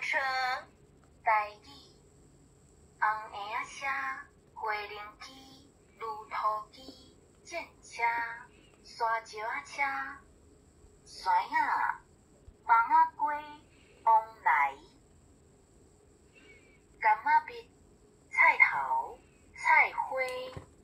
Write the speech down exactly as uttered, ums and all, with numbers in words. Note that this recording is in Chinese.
车，台语，红鞋仔车，花轮机，驴头机，战车，沙石仔车，山仔，房仔过，往来，柑仔蜜，菜头，菜花。